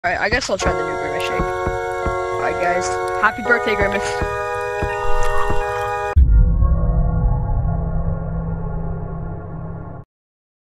Alright, I guess I'll try the new Grimace Shake. Alright guys, happy birthday Grimace.